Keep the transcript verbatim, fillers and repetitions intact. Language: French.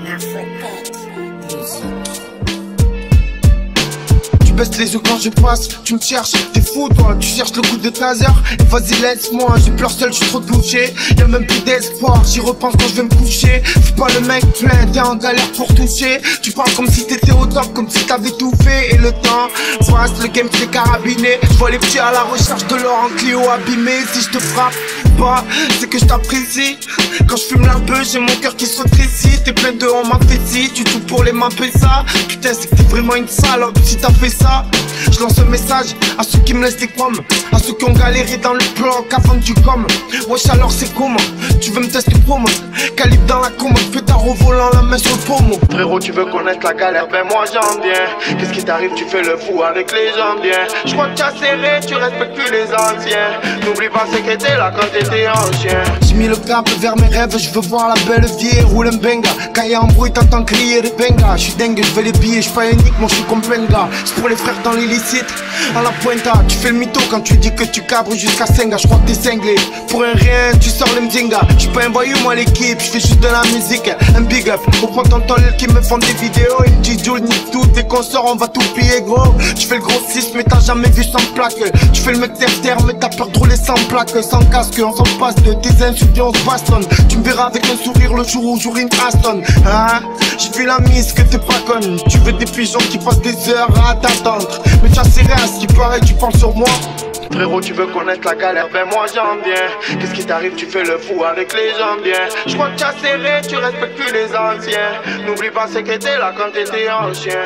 Tu baisses les yeux quand je passe, tu me cherches, t'es fou toi, tu cherches le coup de taser. Et vas-y laisse-moi, j'ai pleure seul, je suis trop touché. Y'a même plus d'espoir, j'y repense quand je vais me coucher. Fais pas le mec plein, t'es en galère pour toucher. Tu parles comme si t'étais au top, comme si t'avais tout fait. Et le temps passe, le game s'est carabiné. Je vois les petits à la recherche de l'or en Clio abîmé. Si je te frappe pas, c'est que je t'apprécie. Quand je fume la beuh, j'ai mon cœur qui se rétrécit. T'es plein de on m'a fait si, tu tout pour les mapper ça. Putain c'est que t'es vraiment une salope si t'as fait ça. Je lance un message à ceux qui me laissent des pommes, à ceux qui ont galéré dans le bloc avant du com. Wesh alors c'est comment? Tu veux me tester promo? Calibre dans la commode, fais ta revolant la main sur le pommeau. Frérot tu veux connaître la galère, ben moi j'en viens. Qu'est-ce qui t'arrive, tu fais le fou avec les gens bien. Je crois que tu as serré, tu respectes plus les anciens. N'oublie pas ce qu'était là quand t'étais en chien. J'ai mis le cap vers mes rêves, je veux voir la belle vie roule un benga. Quand y'a un bruit t'entends crier des bengas. Je suis dingue, je veux les billets, je suis pas unique, moi je suis comme plein de gars. C'est pour les frères dans l'illicite, à la pointa. Tu fais le mytho quand tu dis que tu cabres jusqu'à Senga. Je crois que t'es cinglé, pour un rien tu sors le mdinga. Je suis pas un voyou moi l'équipe, je fais juste de la musique. Un big up, reprends ton toll qui me font des vidéos. Il me dit Jules nique tout, dès qu'on sort on va tout piller gros. Je fais le gros six mais t'as jamais vu sans plaque. Tu fais le mec terre-terre mais t'as peur de rouler sans plaque. Sans casque, on s'en passe de tes insultes on se bastonne. Tu me verras avec un sourire le jour où j'aurai une Aston. Hein, j'ai vu la mise que t'es pas conne. Tu veux des pigeons qui passent des heures à t'attendre. Mais tu as serré à ce qui paraît, tu penses sur moi. Frérot tu veux connaître la galère, ben moi j'en viens. Qu'est-ce qui t'arrive, tu fais le fou avec les gens bien. Je crois que tu as serré, tu respectes plus les anciens. N'oublie pas ce qu'était là quand t'étais en chien.